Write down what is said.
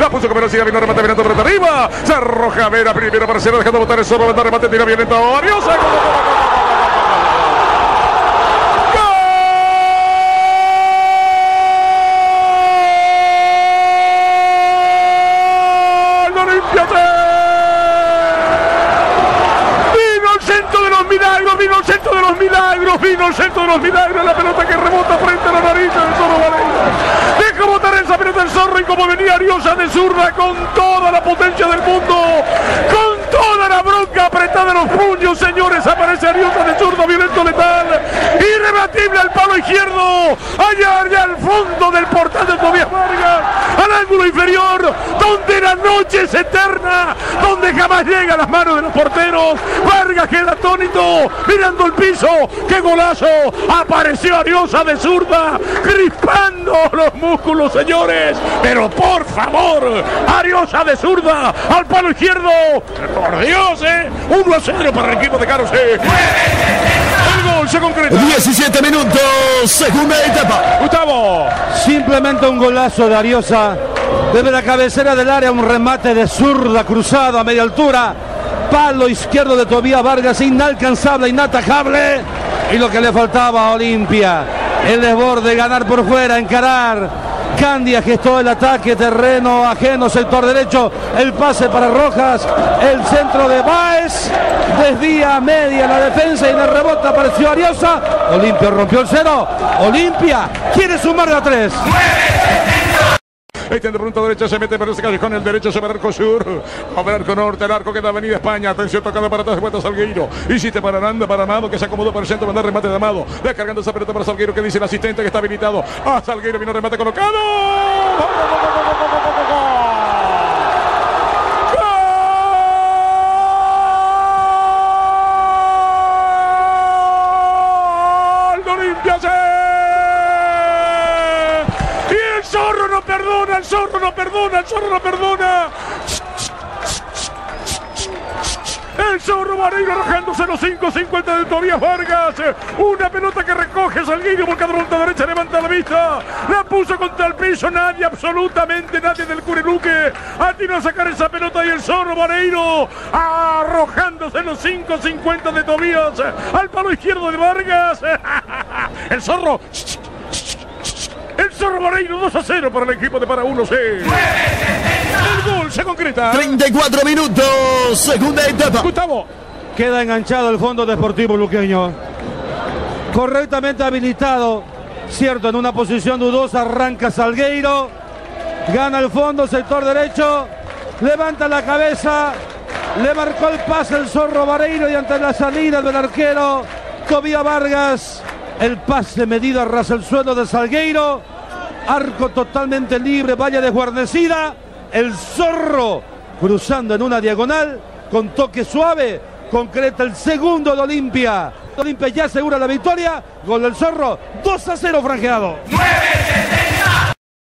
La puso como velocidad, vino remate, mirando por arriba. Se arroja Vera primero para Cero, dejando botar el zorro, mandar remate, tira violento. Ariosa. Vino el centro de los milagros, la pelota que rebota frente a la nariz del Zorro Vareiro. Deja botar esa pelota el Zorro y como venía Ariosa de zurda con toda la potencia del mundo, con toda la bronca apretada en los puños, señores, aparece Ariosa de zurda, violento, letal, irrebatible al palo izquierdo, allá al fondo del portal de Tobías Vargas, al ángulo inferior, donde la noche es eterna, donde jamás llega a las manos de los porteros. Vargas queda atónito, mirando el piso. ¡Qué golazo! Apareció Ariosa de zurda, crispando los músculos, señores. Pero por favor, Ariosa de zurda al palo izquierdo. Por Dios, 1-0 para el equipo de Carlos. El gol se concreta. 17 minutos, segunda etapa. Gustavo. Simplemente un golazo de Ariosa. Desde la cabecera del área, un remate de zurda cruzado a media altura. Palo izquierdo de Tobías Vargas, inalcanzable, inatajable. Y lo que le faltaba a Olimpia, el desborde, ganar por fuera, encarar. Candia gestó el ataque, terreno ajeno, sector derecho, el pase para Rojas, el centro de Báez, desvía media la defensa y en el rebote apareció Ariosa. Olimpia rompió el cero, Olimpia quiere sumar a 3. Este de punta derecha se mete por ese callejón, el derecho sobre el arco sur, sobre el arco norte, el arco que da Avenida España. Atención, tocando para atrás, vuelta Salgueiro. Hiciste para Aranda, para Amado, que se acomodó por el centro, mandar remate de Amado. Descargando esa pelota para Salgueiro, que dice el asistente que está habilitado. Ah, Salgueiro vino remate colocado. ¡Gol de Olimpia! El Zorro no perdona, el Zorro no perdona. El Zorro Vareiro arrojándose los 5.50 de Tobías Vargas. Una pelota que recoge Salgueiro, volcado por la derecha, levanta la vista. La puso contra el piso, nadie, absolutamente nadie del Curiluque atinó a sacar esa pelota y el Zorro Vareiro arrojándose los 5.50 de Tobías al palo izquierdo de Vargas. El Zorro Vareiro 2-0 para el equipo de Para 1C. El gol se concreta. 34 minutos, segunda etapa. Gustavo. Queda enganchado el Fondo Deportivo Luqueño. Correctamente habilitado. Cierto, en una posición dudosa arranca Salgueiro. Gana el fondo, sector derecho. Levanta la cabeza. Le marcó el pase el Zorro Vareiro y ante la salida del arquero Tobías Vargas. El pase medido a ras el suelo de Salgueiro. Arco totalmente libre, valla desguarnecida. El Zorro cruzando en una diagonal con toque suave. Concreta el segundo de Olimpia. Olimpia ya asegura la victoria. Gol del Zorro, 2-0 franjeado.